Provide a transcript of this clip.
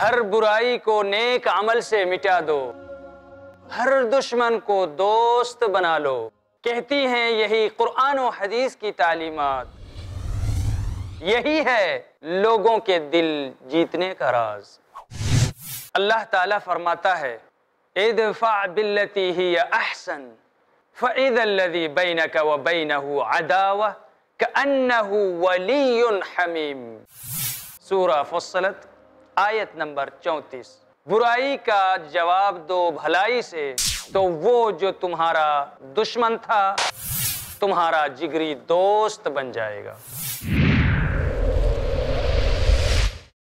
हर बुराई को नेक अमल से मिटा दो, हर दुश्मन को दोस्त बना लो। कहती हैं यही कुरान और हदीस की तालीमात, यही है लोगों के दिल जीतने का राज। अल्लाह ताला फरमाता है, इदफा बिल्लती हिया अहसन फ़इज़ल्लज़ी बैनका व बैनहु अदावा कअन्नहु वलियुन हमीम। सूरा फुस्सलत आयत नंबर 34। बुराई का जवाब दो भलाई से, तो वो जो तुम्हारा दुश्मन था तुम्हारा जिगरी दोस्त बन जाएगा।